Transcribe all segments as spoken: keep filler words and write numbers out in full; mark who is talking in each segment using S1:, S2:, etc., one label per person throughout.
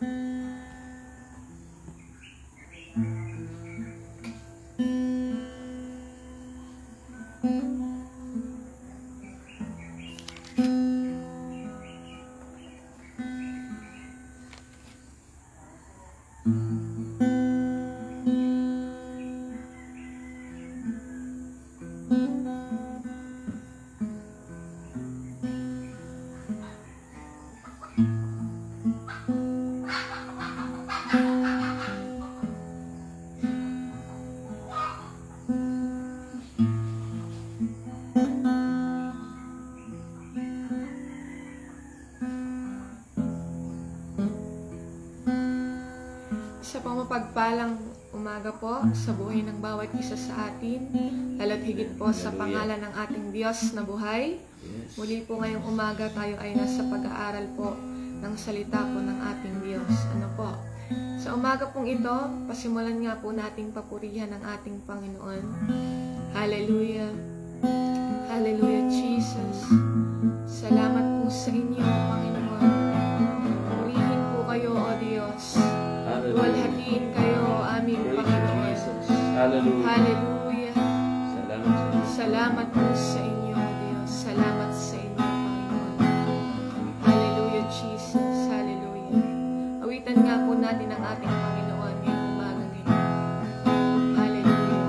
S1: Pagpalang umaga po sa buhay ng bawat isa sa atin, lalo't higit po sa pangalan ng ating Diyos na buhay. Muli po ngayong umaga tayo ay nasa pag-aaral po ng salita po ng ating Diyos. Ano po? Sa umaga pong ito, pasimulan nga po nating papurihan ng ating Panginoon. Hallelujah! Hallelujah, Jesus! Salamat po sa inyo, Panginoon. Purihin po kayo, O Diyos. Luwalhatiin kayo, aming Panginoon.
S2: Hallelujah.
S1: Hallelujah.
S2: Salamat,
S1: Salamat po sa inyo, Diyos. Salamat sa inyo, Panginoon. Hallelujah, Jesus. Hallelujah. Awitan nga po natin ang ating Panginoon ngayong umaga ngayon. Hallelujah.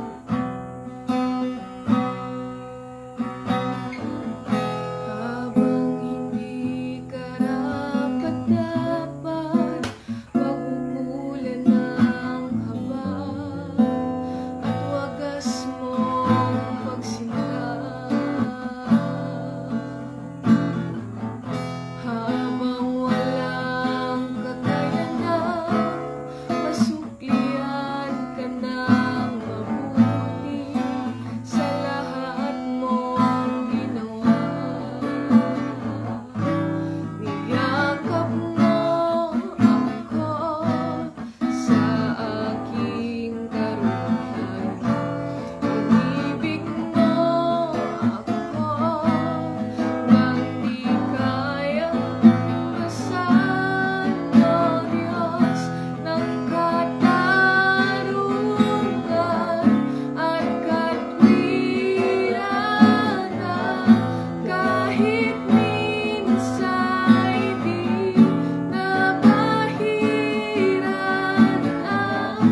S1: Habang hindi karapat-dapat, pagkukulan ng haba at wagas mong pagsinta. Habang walang kakayanan, masuklian ka ng mabuti sa lahat mong ginawa. Niyakap mo ako sa aking karuhan. Inibig mo ako nang di kayang iwasan, O Diyos ng katarungan at katwiran, kahit minsa'y di nabahiran ang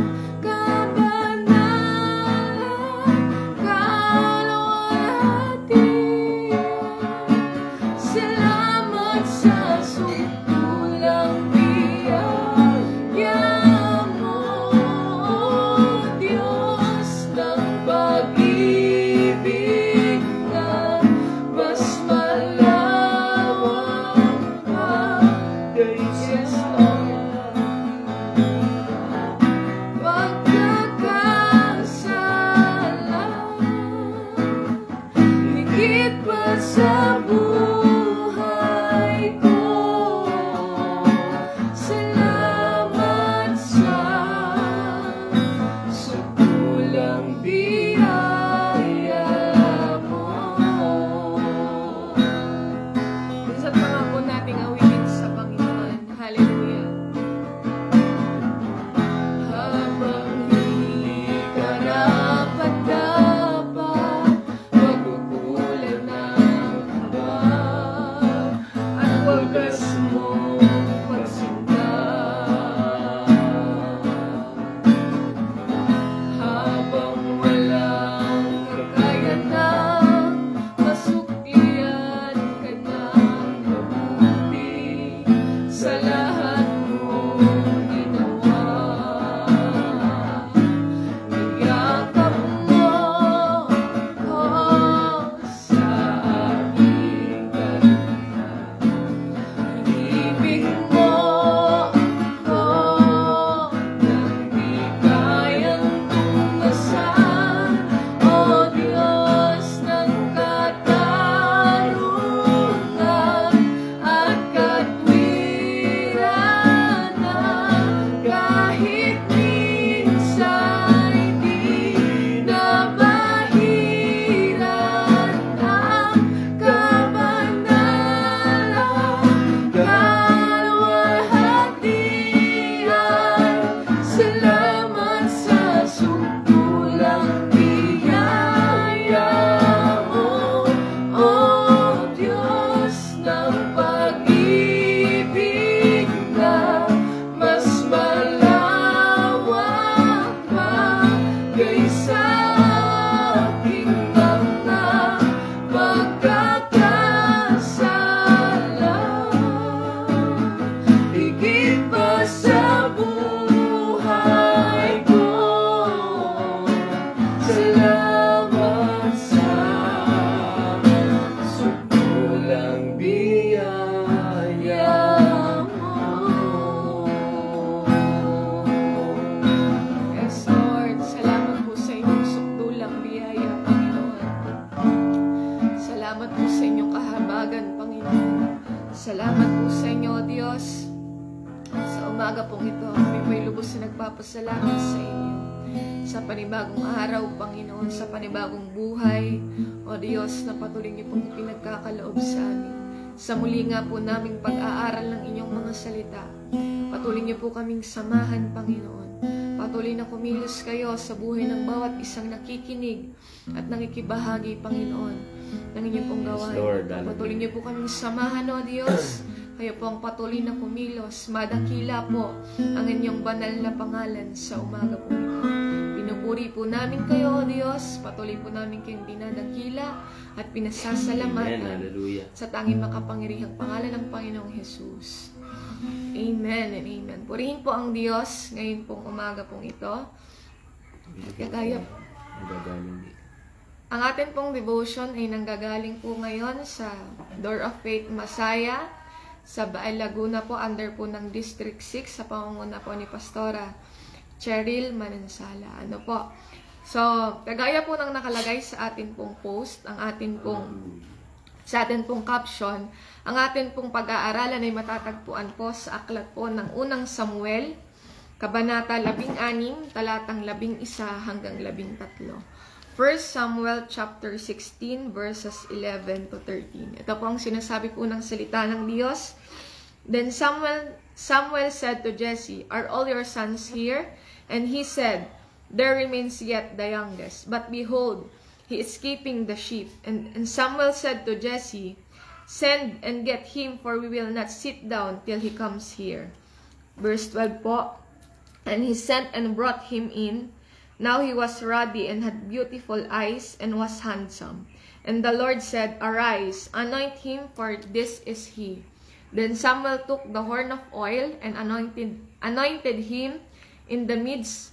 S1: kabanalan, kaluwalhatian. Salamat sa sumpulang biyaya mo, Diyos ng pag-ibig na mas malawak pa. Yes, Lord. Pagkakasala, higit pa sa buhay ko. Salamat sa sukulang biyaya mo. Minsan pa nga po nating awitin sa Panginoon. Hallelujah. Habang hindi karapat-dapat, pagkukulan ng haba at wagas mong pagsinta. Habang walang kakayanan, masuklian ka ng mabuti sa lahat mong ginawa. Niyakap mo ako sa aking karuhan. Inibig salamat po sa inyo, O Diyos. Sa umaga pong ito, kami po'y lubos na nagpapasalamat sa inyo. Sa panibagong araw, Panginoon, sa panibagong buhay, O Diyos, na patuloy niyo pong pinagkakaloob sa amin. Sa muli nga po naming pag-aaral ng inyong mga salita, patuloy niyo po kaming samahan, Panginoon. Patuloy na kumilos kayo sa buhay ng bawat isang nakikinig at nakikibahagi, Panginoon, ng inyong pong gawain.
S2: Yes,
S1: patuloy niyo po kaming samahan, O Diyos. Kayo po ang patuloy na kumilos. Madakila po ang inyong banal na pangalan sa umaga po ito. Pinupuri po namin kayo, O Diyos. Patuloy po namin kayong dinadakila at pinasasalamatan.
S2: Hallelujah.
S1: Sa tanging makapangyarihang pangalan ng Panginoong Jesus. Amen and amen. Purihin po ang Diyos ngayon pong umaga pong ito. Kagaya po. Ang atin pong devotion ay nanggagaling po ngayon sa Door of Faith Masaya sa Baal, Laguna po, under po ng District six sa pangunguna po ni Pastora Cheryl Manansala. Ano po? So, kagaya po ng nakalagay sa atin pong post, ang atin pong sa atin pong caption, ang atin pong pag-aaralan ay matatagpuan po sa aklat po ng unang Samuel, Kabanata labing anim, talatang labing isa hanggang labing tatlo. First Samuel chapter sixteen verses eleven to thirteen. Ito po ang sinasabi po ng salita ng Diyos. Then Samuel Samuel said to Jesse, "Are all your sons here?" And he said, "There remains yet the youngest, but behold, he is keeping the sheep." And, and Samuel said to Jesse, "Send and get him, for we will not sit down till he comes here." Verse twelve po. And he sent and brought him in. Now he was ruddy and had beautiful eyes and was handsome. And the Lord said, "Arise, anoint him, for this is he." Then Samuel took the horn of oil and anointed, anointed him in the midst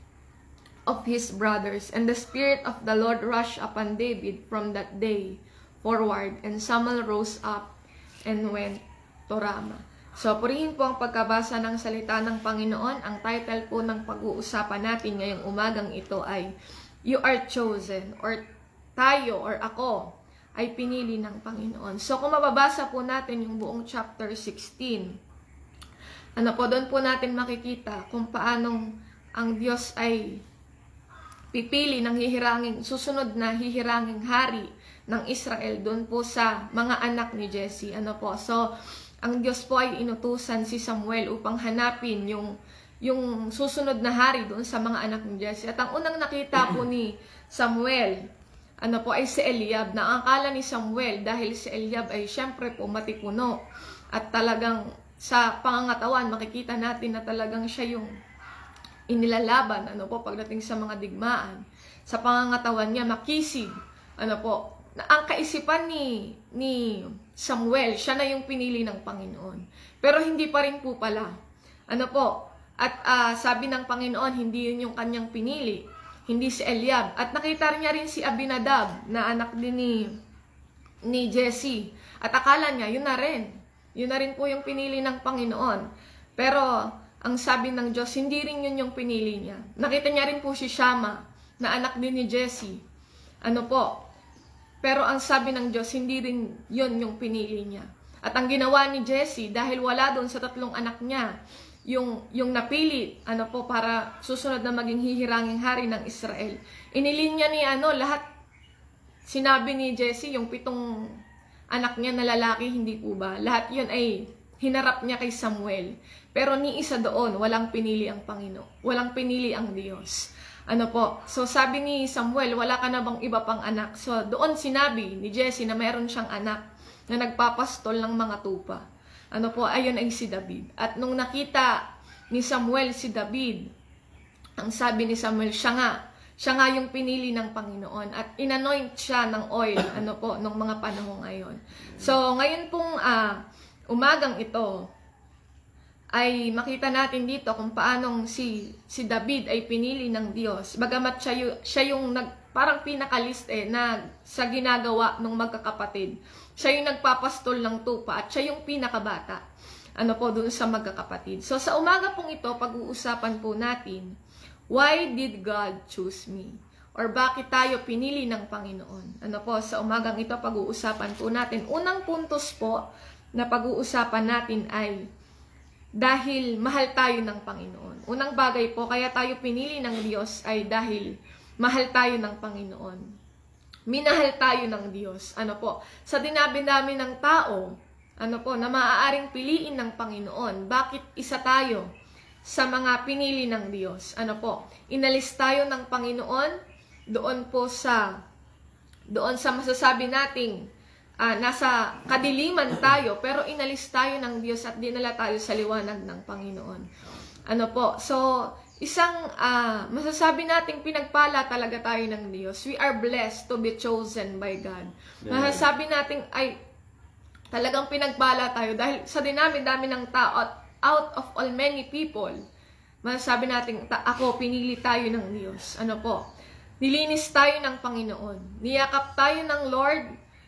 S1: of his brothers. And the Spirit of the Lord rushed upon David from that day forward. And Samuel rose up and went to Ramah. So, purihin po ang pagkabasa ng salita ng Panginoon. Ang title po ng pag-uusapan natin ngayong umagang ito ay You Are Chosen, or tayo or ako ay pinili ng Panginoon. So, kung mababasa po natin yung buong chapter sixteen, ano po, doon po natin makikita kung paanong ang Diyos ay pipili ng hihiranging, susunod na hihiranging hari ng Israel doon po sa mga anak ni Jesse. Ano po, so, ang Diyos po ay inutusan si Samuel upang hanapin yung, yung susunod na hari doon sa mga anak ni Jesse. At ang unang nakita po ni Samuel, ano po, ay si Eliab, na ang akala ni Samuel, dahil si Eliab ay syempre po matipuno, at talagang sa pangangatawan, makikita natin na talagang siya yung inilalaban, ano po, pagdating sa mga digmaan. Sa pangangatawan niya, makisig, ano po, na ang kaisipan ni, ni Samuel, siya na yung pinili ng Panginoon. Pero hindi pa rin po pala. Ano po, at uh, sabi ng Panginoon, hindi yun yung kanyang pinili. Hindi si Eliab. At nakita niya rin si Abinadab, na anak din ni, ni Jesse. At akala niya, yun na rin. Yun na rin po yung pinili ng Panginoon. Pero, ang sabi ng Diyos, hindi rin yun yung pinili niya. Nakita niya rin po si Shama, na anak din ni Jesse. Ano po, pero ang sabi ng Diyos, hindi rin yun yung pinili niya. At ang ginawa ni Jesse, dahil wala doon sa tatlong anak niya, yung, yung napili, ano po, para susunod na maging hihiranging hari ng Israel. Inilinya ni ano, lahat, sinabi ni Jesse, yung pitong anak niya na lalaki, hindi po ba? Lahat yun ay hinarap niya kay Samuel. Pero ni isa doon, walang pinili ang Panginoon. Walang pinili ang Diyos. Ano po, so sabi ni Samuel, wala ka na bang iba pang anak? So doon sinabi ni Jesse na mayroon siyang anak na nagpapastol ng mga tupa. Ano po, ayun ay si David. At nung nakita ni Samuel si David, ang sabi ni Samuel, siya nga, siya nga yung pinili ng Panginoon. At inanoint siya ng oil, ano po, nung mga panahon ngayon. So ngayon pong uh, umagang ito, ay makita natin dito kung paanong si, si David ay pinili ng Diyos. Bagamat siya, yung, siya yung nag, parang pinakalist eh, na sa ginagawa ng magkakapatid. Siya yung nagpapastol ng tupa at siya yung pinakabata. Ano po, dun sa magkakapatid. So sa umaga pong ito, pag-uusapan po natin, why did God choose me? Or bakit tayo pinili ng Panginoon? Ano po, sa umagang ito, pag-uusapan po natin. Unang puntos po, na pag-uusapan natin ay dahil mahal tayo ng Panginoon. Unang bagay po, kaya tayo pinili ng Diyos ay dahil mahal tayo ng Panginoon. Minahal tayo ng Diyos. Ano po? Sa dinabi-dami ng tao, ano po, na maaaring piliin ng Panginoon, bakit isa tayo sa mga pinili ng Diyos? Ano po? Inalis tayo ng Panginoon doon po sa doon sa masasabi nating uh, nasa kadiliman tayo, pero inalis tayo ng Diyos at dinala tayo sa liwanag ng Panginoon. Ano po? So, isang uh, masasabi nating pinagpala talaga tayo ng Diyos. We are blessed to be chosen by God. Yeah. Masasabi nating ay talagang pinagpala tayo dahil sa dinami-dami ng tao, out of all many people, masasabi nating ako, pinili tayo ng Diyos. Ano po? Nilinis tayo ng Panginoon. Niyakap tayo ng Lord.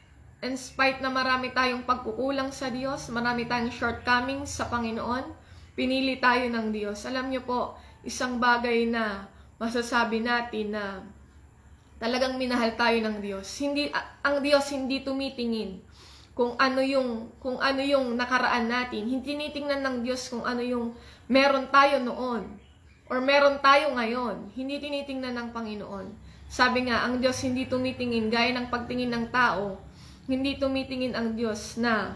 S1: In spite na marami tayong pagkukulang sa Diyos, marami tayong shortcomings sa Panginoon, pinili tayo ng Diyos. Alam niyo po, isang bagay na masasabi natin na talagang minahal tayo ng Diyos. Hindi, ang Diyos hindi tumitingin kung ano yung, kung ano yung nakaraan natin. Hindi tinitingnan ng Diyos kung ano yung meron tayo noon or meron tayo ngayon. Hindi tinitingnan ng Panginoon. Sabi nga, ang Diyos hindi tumitingin gaya ng pagtingin ng tao. Hindi tumitingin ang Diyos na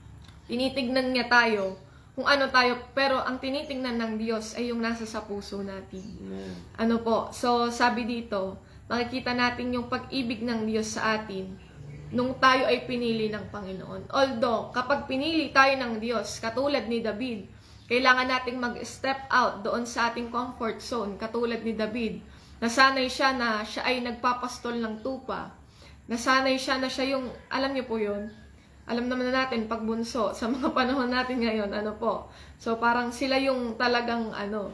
S1: tinitignan niya tayo kung ano tayo, pero ang tinitingnan ng Diyos ay yung nasa sa puso natin.
S2: Amen.
S1: Ano po? So, sabi dito, makikita natin yung pag-ibig ng Diyos sa atin nung tayo ay pinili ng Panginoon. Although, kapag pinili tayo ng Diyos, katulad ni David, kailangan nating mag-step out doon sa ating comfort zone, katulad ni David. Nasanay siya na siya ay nagpapastol ng tupa. Nasanay siya na siya yung, alam niyo po yun, alam naman na natin, pagbunso, sa mga panahon natin ngayon, ano po. So, parang sila yung talagang, ano.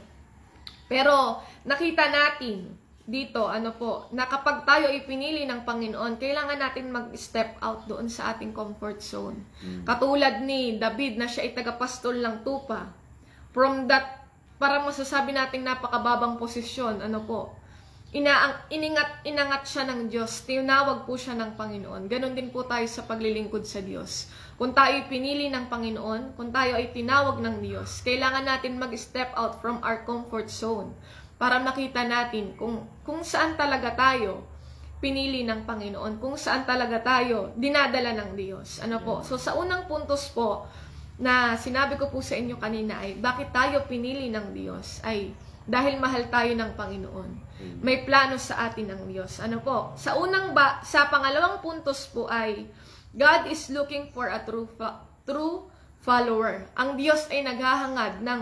S1: Pero, nakita natin dito, ano po, na kapag tayo ipinili ng Panginoon, kailangan natin mag-step out doon sa ating comfort zone. Mm. Katulad ni David na siya ay tagapastol ng tupa. From that, parang masasabi natin napakababang posisyon, ano po, Inaang, iningat, inangat siya ng Diyos, tinawag po siya ng Panginoon. Ganon din po tayo sa paglilingkod sa Diyos. Kung tayo ay pinili ng Panginoon, kung tayo ay tinawag ng Diyos, kailangan natin mag-step out from our comfort zone para makita natin kung, kung saan talaga tayo pinili ng Panginoon, kung saan talaga tayo dinadala ng Diyos. Ano po? So sa unang puntos po na sinabi ko po sa inyo kanina ay bakit tayo pinili ng Diyos ay dahil mahal tayo ng Panginoon. May plano sa atin ang Diyos. Ano po? Sa unang ba, sa pangalawang puntos po ay God is looking for a true true follower. Ang Diyos ay naghahangad ng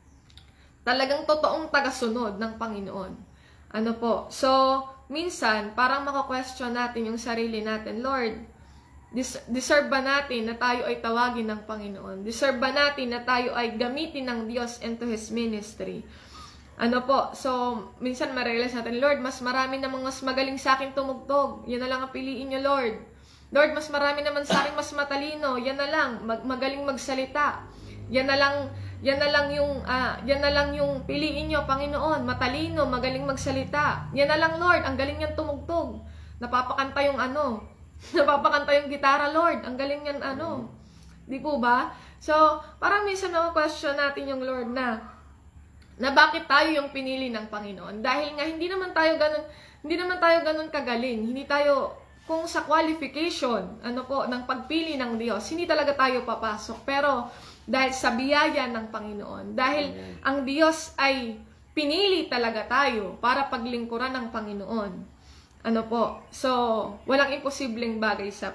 S1: talagang totoong tagasunod ng Panginoon. Ano po? So, minsan, parang maka-question natin yung sarili natin, Lord, des- deserve ba natin na tayo ay tawagin ng Panginoon? Deserve ba natin na tayo ay gamitin ng Diyos into His ministry? Ano po, so, minsan ma-realize natin, Lord, mas marami namang mas magaling sa akin tumugtog. Yan na lang ang piliin niyo, Lord. Lord, mas marami naman sa akin mas matalino. Yan na lang, mag magaling magsalita. Yan na lang, yan na lang yung, ah, yan na lang yung piliin niyo, Panginoon. Matalino, magaling magsalita. Yan na lang, Lord, ang galing niyan tumugtog. Napapakanta yung ano, napapakanta yung gitara, Lord. Ang galing niyan ano. Di po ba? So, parang minsan na-question natin yung Lord na, na bakit tayo yung pinili ng Panginoon. Dahil nga hindi naman tayo ganun, hindi naman tayo ganun kagaling. Hindi tayo, kung sa qualification, ano po, ng pagpili ng Diyos, hindi talaga tayo papasok. Pero dahil sa biyaya ng Panginoon, dahil Amen. Ang Diyos ay pinili talaga tayo para paglingkuran ng Panginoon. Ano po? So, walang imposibleng bagay sa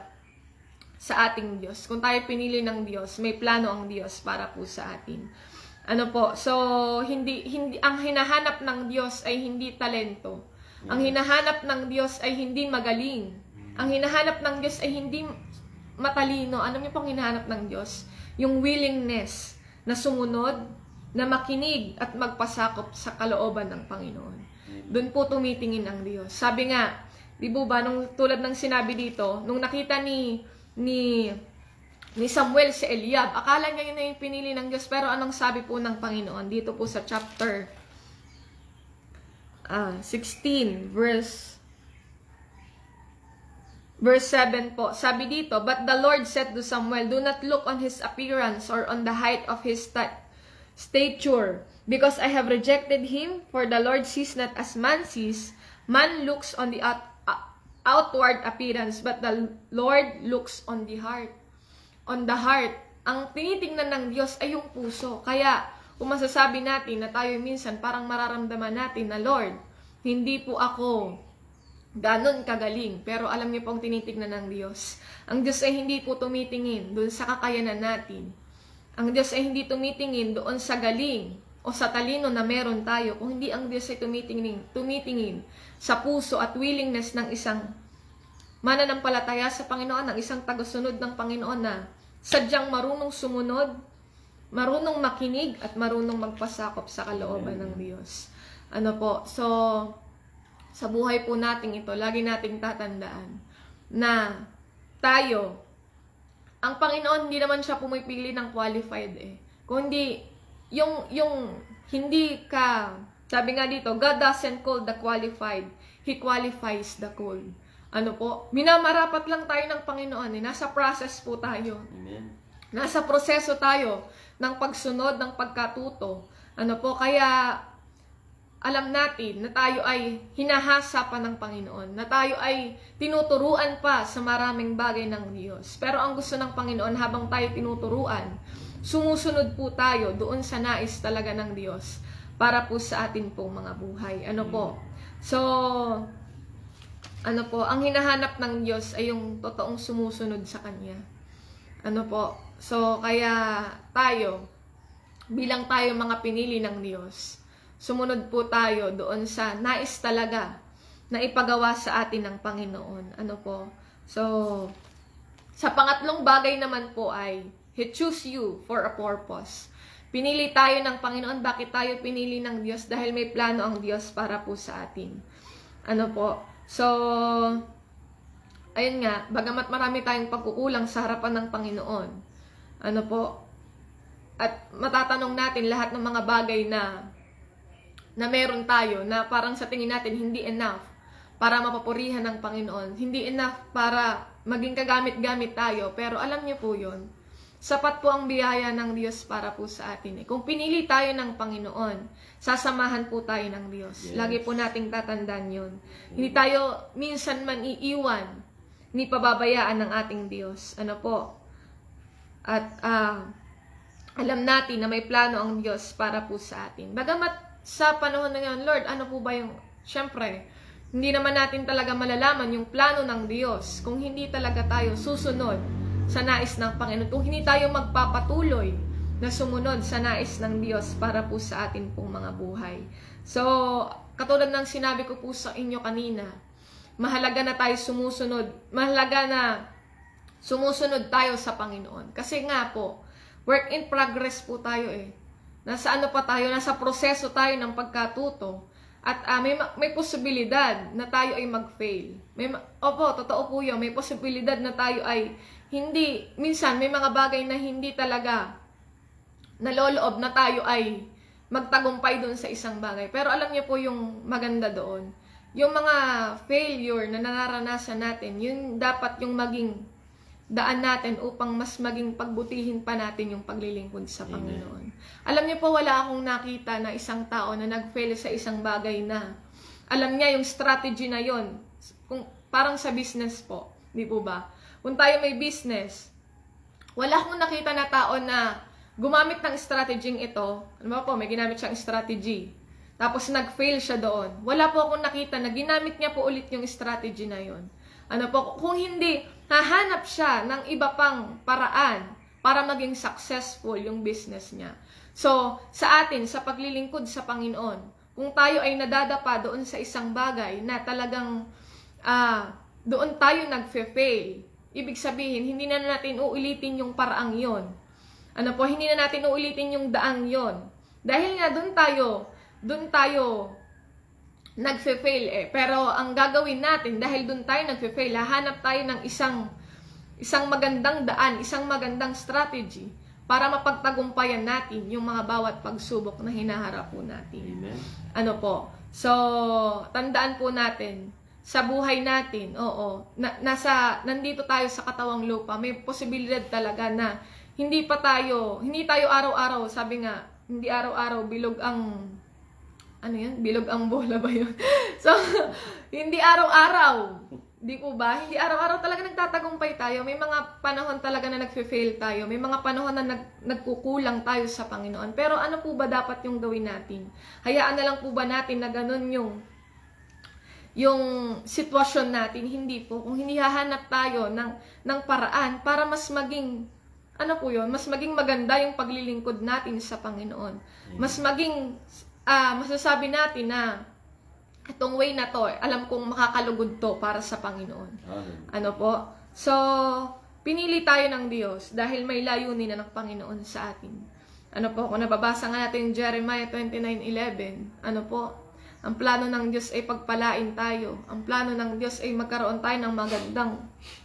S1: sa ating Diyos. Kung tayo pinili ng Diyos, may plano ang Diyos para po sa atin. Ano po, so hindi hindi ang hinahanap ng Diyos ay hindi talento. Ang hinahanap ng Diyos ay hindi magaling. Ang hinahanap ng Diyos ay hindi matalino. Ano niyo pong hinahanap ng Diyos? Yung willingness na sumunod, na makinig at magpasakop sa kalooban ng Panginoon. Doon po tumitingin ang Diyos. Sabi nga, di ba, nung tulad ng sinabi dito, nung nakita ni ni ni Samuel si Eliab. Akala niya yun na yung pinili ng Diyos. Pero anong sabi po ng Panginoon? Dito po sa chapter uh, sixteen, verse verse seven po, sabi dito, "But the Lord said to Samuel, do not look on his appearance or on the height of his sta stature, because I have rejected him, for the Lord sees not as man sees. Man looks on the out outward appearance, but the Lord looks on the heart." On the heart. Ang tinitingnan ng Diyos ay yung puso. Kaya, kung masasabi natin na tayo minsan parang mararamdaman natin na, Lord, hindi po ako ganon kagaling. Pero alam niyo po ang tinitingnan ng Diyos. Ang Diyos ay hindi po tumitingin doon sa kakayanan natin. Ang Diyos ay hindi tumitingin doon sa galing o sa talino na meron tayo. Kung hindi ang Diyos ay tumitingin, tumitingin sa puso at willingness ng isang mananampalataya sa Panginoon, ng isang tagasunod ng Panginoon na sadyang marunong sumunod, marunong makinig, at marunong magpasakop sa kalooban ng Diyos. Ano po? So, sa buhay po natin ito, lagi nating tatandaan na tayo, ang Panginoon, hindi naman siya pumipili ng qualified eh. Kundi, yung, yung hindi ka, sabi nga dito, God doesn't call the qualified, He qualifies the called. Ano po? Minamarapat lang tayo ng Panginoon eh. Nasa process po tayo.
S2: Amen.
S1: Nasa proseso tayo ng pagsunod, ng pagkatuto. Ano po? Kaya, alam natin na tayo ay hinahasa pa ng Panginoon, na tayo ay tinuturuan pa sa maraming bagay ng Diyos. Pero ang gusto ng Panginoon, habang tayo tinuturuan, sumusunod po tayo doon sa nais talaga ng Diyos para po sa atin pong mga buhay. Ano po? So, ano po, ang hinahanap ng Diyos ay yung totoong sumusunod sa Kanya. Ano po? So, kaya tayo, bilang tayo mga pinili ng Diyos, sumunod po tayo doon sa nais talaga na ipagawa sa atin ng Panginoon. Ano po? So, sa pangatlong bagay naman po ay, He chose you for a purpose. Pinili tayo ng Panginoon. Bakit tayo pinili ng Diyos? Dahil may plano ang Diyos para po sa atin. Ano po? So, ayun nga, bagamat marami tayong pagkukulang sa harapan ng Panginoon, ano po, at matatanong natin lahat ng mga bagay na na meron tayo, na parang sa tingin natin hindi enough para mapapurihan ng Panginoon, hindi enough para maging kagamit-gamit tayo, pero alam niyo po yun, sapat po ang biyaya ng Diyos para po sa atin. Eh. Kung pinili tayo ng Panginoon, sasamahan po tayo ng Diyos. Yes. Lagi po nating tatandaan yun. Hindi tayo minsan man iiwan, ni pababayaan ng ating Diyos. Ano po? At uh, alam natin na may plano ang Diyos para po sa atin. Bagamat sa panahon na yun, Lord, ano po ba yung, syempre, hindi naman natin talaga malalaman yung plano ng Diyos kung hindi talaga tayo susunod sa nais ng Panginoon, kung hindi tayo magpapatuloy na sumunod sa nais ng Diyos para po sa atin pong mga buhay. So, katulad ng sinabi ko po sa inyo kanina, mahalaga na tayo sumusunod, mahalaga na sumusunod tayo sa Panginoon. Kasi nga po, work in progress po tayo eh. Nasa ano pa tayo, nasa proseso tayo ng pagkatuto. At uh, may, may posibilidad na tayo ay mag-fail. May, opo, totoo po yun. May posibilidad na tayo ay hindi, minsan may mga bagay na hindi talaga naloloob na tayo ay magtagumpay doon sa isang bagay. Pero alam niyo po yung maganda doon. Yung mga failure na nararanasan natin, yun dapat yung maging daan natin upang mas maging pagbutihin pa natin yung paglilingkod sa Panginoon. Amen. Alam niyo po, wala akong nakita na isang tao na nag-fail sa isang bagay na alam niya yung strategy na yon. Kung parang sa business po, di po ba? Kung tayo may business, wala akong nakita na tao na gumamit ng strategy ito. Ano ba po, may ginamit siyang strategy. Tapos nag-fail siya doon. Wala po akong nakita na ginamit niya po ulit yung strategy na yon. Ano po, kung hindi, hahanap siya ng iba pang paraan para maging successful yung business niya. So, sa atin, sa paglilingkod sa Panginoon, kung tayo ay nadadapa doon sa isang bagay na talagang uh, doon tayo nag-fail, ibig sabihin, hindi na natin uulitin yung paraang yon. Ano po, hindi na natin uulitin yung daang yon. Dahil nga doon tayo, doon tayo nagfe-fail eh. Pero ang gagawin natin, dahil doon tayo nagfe-fail, hahanap tayo ng isang isang magandang daan, isang magandang strategy para mapagtagumpayan natin yung mga bawat pagsubok na hinaharap po natin.
S2: Amen.
S1: Ano po? So, tandaan po natin, sa buhay natin, oo, na, nasa, nandito tayo sa katawang lupa, may posibilidad talaga na hindi pa tayo, hindi tayo araw-araw, sabi nga, hindi araw-araw bilog ang, ano yun, bilog ang bola ba yun? So, hindi araw-araw, di po ba? Hindi araw-araw talaga nagtatagumpay tayo, may mga panahon talaga na nagfe-fail tayo, may mga panahon na nag, nagkukulang tayo sa Panginoon, pero ano po ba dapat yung gawin natin? Hayaan na lang po ba natin na ganun yung yung sitwasyon natin? Hindi po. Kung hindi hahanap tayo ng, ng paraan para mas maging, ano po yun, mas maging maganda yung paglilingkod natin sa Panginoon. Mas maging, uh, masasabi natin na, itong way na to, alam kong makakalugod to para sa Panginoon. Ano po? So, pinili tayo ng Diyos dahil may layunin na ng Panginoon sa atin. Ano po? Kung nababasa nga natin Jeremiah twenty-nine eleven, ano po? Ang plano ng Diyos ay pagpalain tayo. Ang plano ng Diyos ay magkaroon tayo ng magandang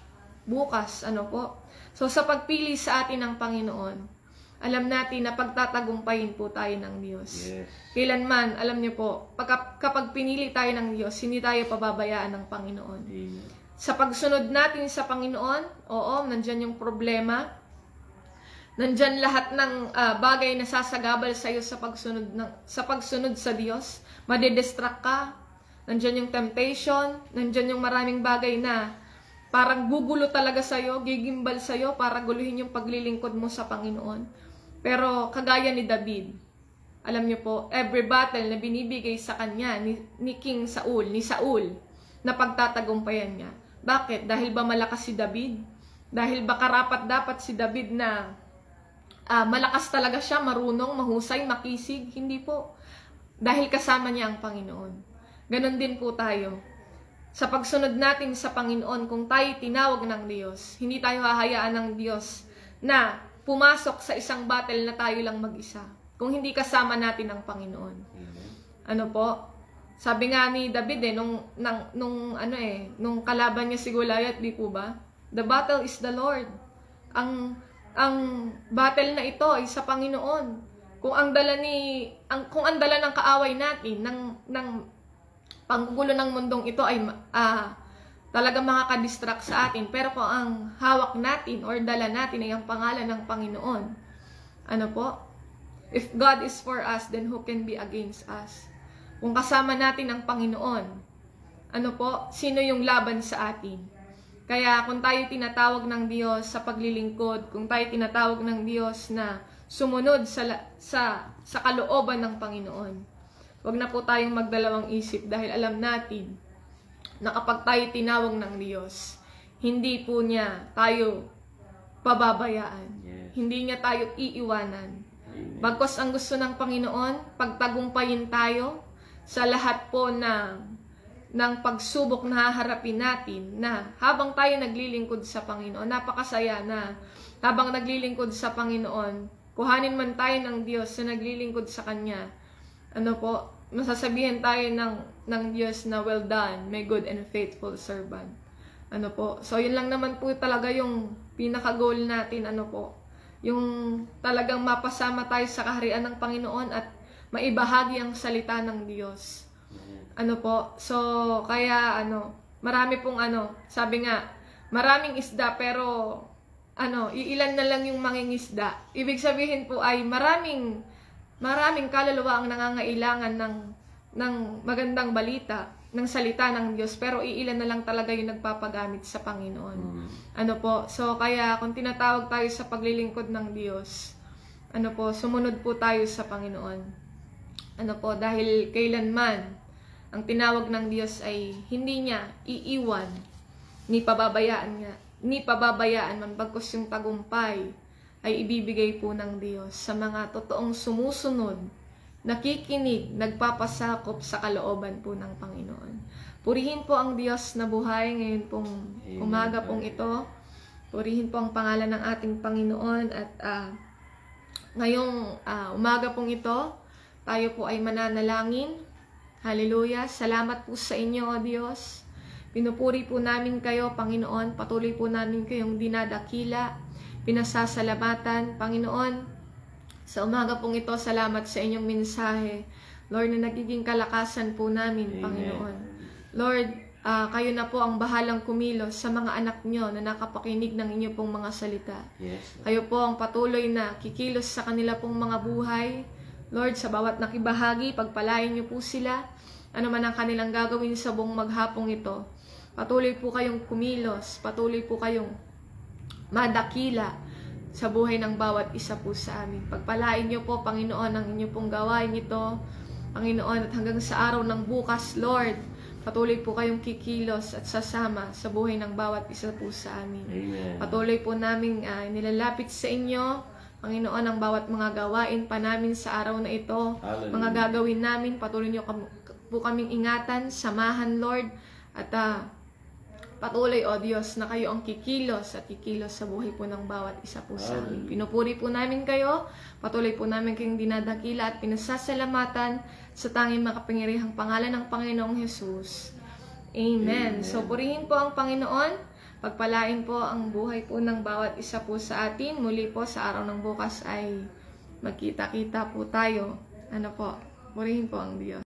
S1: bukas. Ano po? So, sa pagpili sa atin ng Panginoon, alam natin na pagtatagumpayin po tayo ng Diyos.
S2: Yes.
S1: Kailanman, alam niyo po, pag, kapag pinili tayo ng Diyos, hindi tayo pababayaan ng Panginoon.
S2: Amen.
S1: Sa pagsunod natin sa Panginoon, oo, nandyan yung problema. Nandyan lahat ng uh, bagay na sasagabal sa iyo sa pagsunod, ng, sa pagsunod sa Diyos. Madidistract ka. Nandyan yung temptation. Nandyan yung maraming bagay na parang gugulo talaga sa iyo, gigimbal sa iyo para guluhin yung paglilingkod mo sa Panginoon. Pero kagaya ni David, alam niyo po, every battle na binibigay sa kanya ni, ni King Saul, ni Saul, na pagtatagumpayan niya. Bakit? Dahil ba malakas si David? Dahil ba karapat dapat si David na uh, malakas talaga siya, marunong, mahusay, makisig? Hindi po. Dahil kasama niya ang Panginoon. Ganon din po tayo. Sa pagsunod natin sa Panginoon, kung tayo tinawag ng Diyos, hindi tayo hahayaan ng Diyos na pumasok sa isang battle na tayo lang mag-isa. Kung hindi kasama natin ang Panginoon. Ano po? Sabi nga ni David eh, nung, nung, nung, ano eh, nung kalaban niya si Goliath, di po ba? The battle is the Lord. Ang, ang battle na ito ay sa Panginoon. Kung ang dala ni ang kung ang dala ng kaaway natin ng ng panggugulo ng mundong ito ay uh, talagang makaka-distract sa atin, pero kung ang hawak natin or dala natin ay ang pangalan ng Panginoon, ano po? If God is for us, then who can be against us? Kung kasama natin ang Panginoon, ano po? Sino yung laban sa atin? Kaya kung tayo tinatawag ng Diyos sa paglilingkod, kung tayo tinatawag ng Diyos na sumunod sa, sa, sa kalooban ng Panginoon, huwag na po tayong magdalawang isip dahil alam natin na kapag tayo tinawag ng Diyos, hindi po niya tayo pababayaan. Yes. Hindi niya tayo iiwanan. Amen. Bagkus ang gusto ng Panginoon, pagtagumpayin tayo sa lahat po ng, ng pagsubok na haharapin natin, na habang tayo naglilingkod sa Panginoon, napakasaya na habang naglilingkod sa Panginoon, kuhanin man tayo ng Diyos na naglilingkod sa Kanya, ano po, masasabihin tayo ng, ng Diyos na well done, my good and faithful servant. Ano po, so yun lang naman po talaga yung pinaka-goal natin, ano po, yung talagang mapasama tayo sa kaharian ng Panginoon at maibahagi ang salita ng Diyos. Ano po, so kaya ano, marami pong ano, sabi nga, maraming isda pero ano, iilan na lang yung mangingisda. Ibig sabihin po ay maraming maraming kaluluwa ang nangangailangan ng ng magandang balita, ng salita ng Diyos, pero iilan na lang talaga yung nagpapagamit sa Panginoon. Mm. Ano po? So kaya kung tinatawag tayo sa paglilingkod ng Diyos, ano po, sumunod po tayo sa Panginoon. Ano po, dahil kailanman ang tinawag ng Diyos ay hindi niya iiwan, ni pababayaan niya, ni pababayaan man, bagkus yung tagumpay ay ibibigay po ng Diyos sa mga totoong sumusunod, nakikinig, nagpapasakop sa kalooban po ng Panginoon. Purihin po ang Diyos na buhay ngayon pong umaga pong ito. Purihin po ang pangalan ng ating Panginoon at uh, ngayong uh, umaga pong ito, tayo po ay mananalangin. Hallelujah! Salamat po sa inyo, O Diyos. Pinupuri po namin kayo, Panginoon. Patuloy po namin kayong dinadakila, pinasasalamatan, Panginoon. Sa umaga pong ito, salamat sa inyong mensahe. Lord, na nagiging kalakasan po namin, Amen. Panginoon. Lord, Ah, kayo na po ang bahalang kumilos sa mga anak nyo na nakapakinig ng inyo pong mga salita.
S2: Yes.
S1: Kayo po ang patuloy na kikilos sa kanila pong mga buhay. Lord, sa bawat nakibahagi, pagpalain niyo po sila. Ano man ang kanilang gagawin sa buong maghapong ito. Patuloy po kayong kumilos. Patuloy po kayong madakila sa buhay ng bawat isa po sa amin. Pagpalain niyo po, Panginoon, ang inyo pong gawain ito. Panginoon, at hanggang sa araw ng bukas, Lord, patuloy po kayong kikilos at sasama sa buhay ng bawat isa po sa amin.
S2: Amen.
S1: Patuloy po namin uh, nilalapit sa inyo, Panginoon, ang bawat mga gawain pa namin sa araw na ito.
S2: Hallelujah.
S1: Mga gagawin namin, patuloy niyo kam- po kaming ingatan, samahan, Lord. At uh, patuloy, O Diyos, na kayo ang kikilos at kikilos sa buhay po ng bawat isa po sa amin. Pinupuri po namin kayo, patuloy po namin kayong dinadakila at pinasasalamatan sa tanging makapangyarihang pangalan ng Panginoong Jesus. Amen.
S2: Amen.
S1: So, purihin po ang Panginoon. Pagpalain po ang buhay po ng bawat isa po sa atin. Muli po sa araw ng bukas ay magkita-kita po tayo. Ano po? Purihin po ang Diyos.